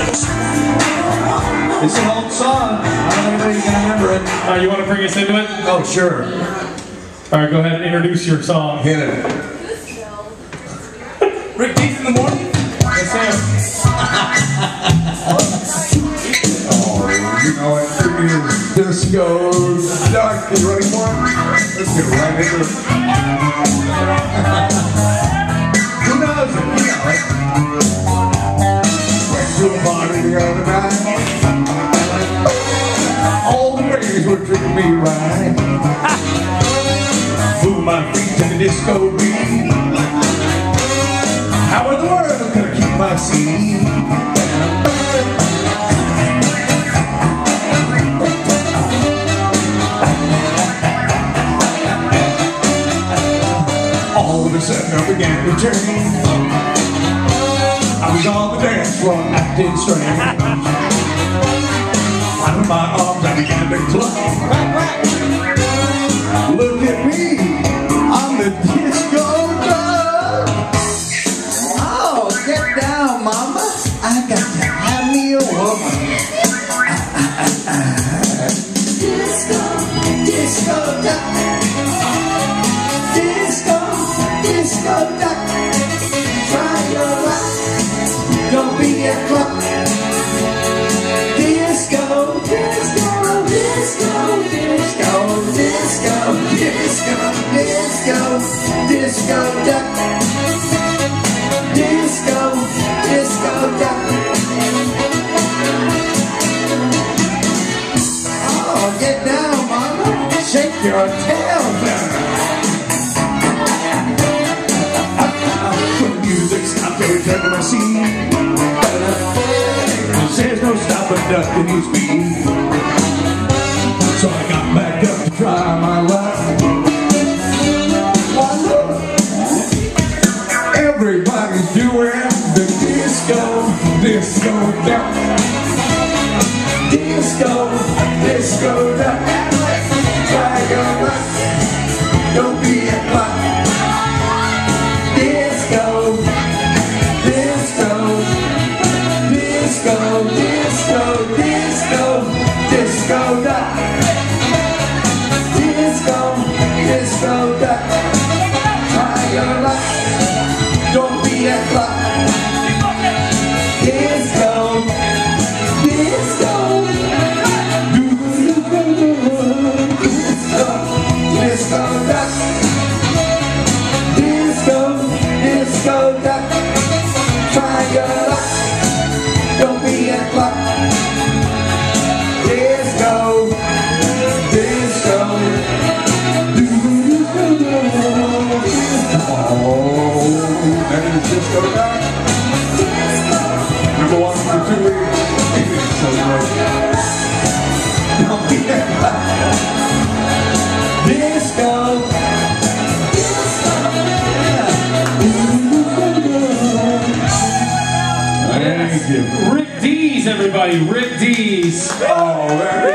It's an old song. I don't know if anybody can remember it. All right, you want to bring us into it? Oh, sure. All right, go ahead and introduce your song. Hit it. Rick Dees in the morning? Yes, Sam. Oh, you know it. Disco Duck. You ready for it? Let's get right into it. Who knows it? You know it. Went to a party the other night. All the ladies were treating me right. Move my feet to the disco beat. How in the world could I keep my seat? All of a sudden I began to change. I was on the dance floor acting strange. Out of my arms I began to clap. Look at me, I'm the disco duck. Oh, get down, mama. I got to have me a woman. Disco, disco duck. Disco, disco duck. Try your luck. Don't be a cluck. Disco, disco, disco, disco, disco, disco, disco, disco duck. Disco, disco duck. Oh, get down, mama. Shake your tail feather. When the music stopped, they returned to my seat. There's no stopping nothing you speed. So I got back up to try my luck. Why look, everybody's doing the disco, disco duck. Disco, disco duck. Try your luck, don't be a cluck. Disco, disco, disco, disco, disco, disco duck. Disco, disco duck. Try your luck, don't be a cluck. Disco, disco, disco duck. Disco, disco duck. Try your luck, don't be a cluck. Disco, disco. Oh, that is disco duck. Number 1 for 2 weeks. So great. Don't be a cluck. Disco. Rick Dees, everybody. Rick Dees. Oh, man.